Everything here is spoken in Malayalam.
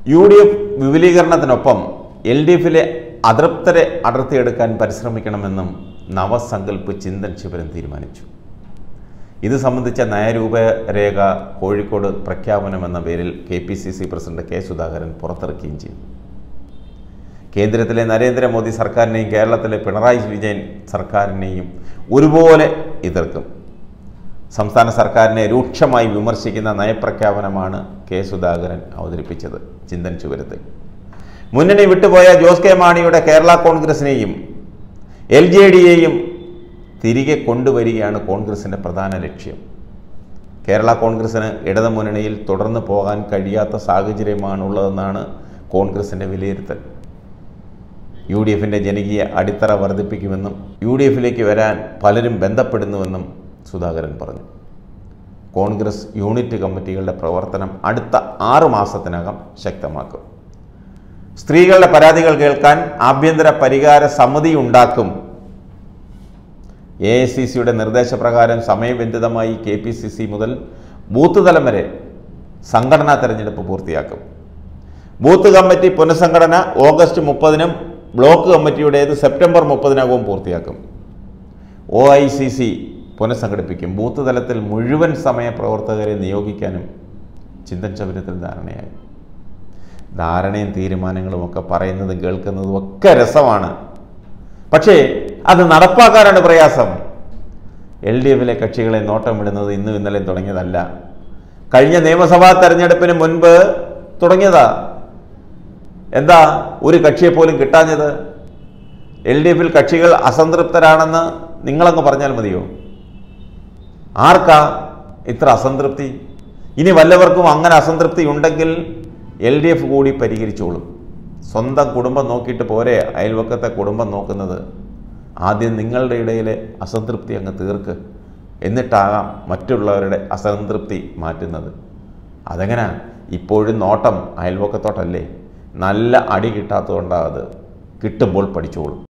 UDF വിപുലീകരണത്തിനൊപ്പം LDFിലെ അതൃപ്തരെ അടർത്തിയെടുക്കാൻ പരിശ്രമിക്കണമെന്നും നവസങ്കല്പ് ചിന്തൻ ശിബിരം തീരുമാനിച്ചു. ഇത് സംബന്ധിച്ച നയരൂപരേഖ കോഴിക്കോട് പ്രഖ്യാപനമെന്ന പേരിൽ KPCC പ്രസിഡന്റ് K. സുധാകരൻ പുറത്തിറക്കുകയും ചെയ്തു. കേന്ദ്രത്തിലെ നരേന്ദ്രമോദി സർക്കാരിനെയും കേരളത്തിലെ പിണറായി വിജയൻ സർക്കാരിനെയും ഒരുപോലെ എതിർക്കും. സംസ്ഥാന സർക്കാരിനെ രൂക്ഷമായി വിമർശിക്കുന്ന നയപ്രഖ്യാപനമാണ് K. സുധാകരൻ അവതരിപ്പിച്ചത് ചിന്തൻ ശിബിരത്തിൽ. മുന്നണി വിട്ടുപോയ ജോസ് കെ മാണിയുടെ കേരള കോൺഗ്രസിനെയും LJDയെയും തിരികെ കൊണ്ടുവരികയാണ് കോൺഗ്രസിൻ്റെ പ്രധാന ലക്ഷ്യം. കേരള കോൺഗ്രസിന് ഇടതുമുന്നണിയിൽ തുടർന്ന് പോകാൻ കഴിയാത്ത സാഹചര്യമാണുള്ളതെന്നാണ് കോൺഗ്രസിൻ്റെ വിലയിരുത്തൽ. UDFിൻ്റെ ജനകീയ അടിത്തറ വർദ്ധിപ്പിക്കുമെന്നും UDFിലേക്ക് വരാൻ പലരും ബന്ധപ്പെടുന്നുവെന്നും സുധാകരൻ പറഞ്ഞു. കോൺഗ്രസ് യൂണിറ്റ് കമ്മിറ്റികളുടെ പ്രവർത്തനം അടുത്ത 6 മാസത്തിനകം ശക്തമാക്കും. സ്ത്രീകളുടെ പരാതികൾ കേൾക്കാൻ ആഭ്യന്തര പരിഹാര സമിതി ഉണ്ടാക്കും. AICCയുടെ നിർദ്ദേശപ്രകാരം സമയബന്ധിതമായി KPCC മുതൽ ബൂത്ത് തലം വരെ സംഘടനാ തെരഞ്ഞെടുപ്പ് പൂർത്തിയാക്കും. ബൂത്ത് കമ്മിറ്റി പുനഃസംഘടന ഓഗസ്റ്റ് 30-നും ബ്ലോക്ക് കമ്മിറ്റിയുടേത് സെപ്റ്റംബർ 30-നകവും പൂർത്തിയാക്കും. OICC പുനഃസംഘടിപ്പിക്കും. ബൂത്ത് തലത്തിൽ മുഴുവൻ സമയ പ്രവർത്തകരെ നിയോഗിക്കാനും ചിന്തൻ ശിബിരത്തിൽ ധാരണയായി. ധാരണയും തീരുമാനങ്ങളും ഒക്കെ പറയുന്നതും കേൾക്കുന്നതും ഒക്കെ രസമാണ്. പക്ഷേ അത് നടപ്പാക്കാനാണ് പ്രയാസം. LDFിലെ കക്ഷികളെ നോട്ടമിടുന്നത് ഇന്നും ഇന്നലെയും തുടങ്ങിയതല്ല. കഴിഞ്ഞ നിയമസഭാ തെരഞ്ഞെടുപ്പിന് മുൻപ് തുടങ്ങിയതാ. എന്താ ഒരു കക്ഷിയെപ്പോലും കിട്ടാഞ്ഞത്? LDFിൽ കക്ഷികൾ അസംതൃപ്തരാണെന്ന് നിങ്ങളങ്ങ് പറഞ്ഞാൽ മതിയോ? ആർക്കാ ഇത്ര അസംതൃപ്തി? ഇനി വല്ലവർക്കും അങ്ങനെ അസംതൃപ്തി ഉണ്ടെങ്കിൽ LDF കൂടി പരിഹരിച്ചോളും. സ്വന്തം കുടുംബം നോക്കിയിട്ട് പോരെ അയൽവക്കത്തെ കുടുംബം നോക്കുന്നത്. ആദ്യം നിങ്ങളുടെ ഇടയിലെ അസംതൃപ്തി അങ്ങ് തീർക്ക്, എന്നിട്ടാകാം മറ്റുള്ളവരുടെ അസംതൃപ്തി മാറ്റുന്നത്. അതെങ്ങനെ? ഇപ്പോഴും നോട്ടം അയൽവക്കത്തോട്ടല്ലേ? നല്ല അടി കിട്ടാത്തതുകൊണ്ടാണ്. അത് കിട്ടുമ്പോൾ പഠിച്ചോളും.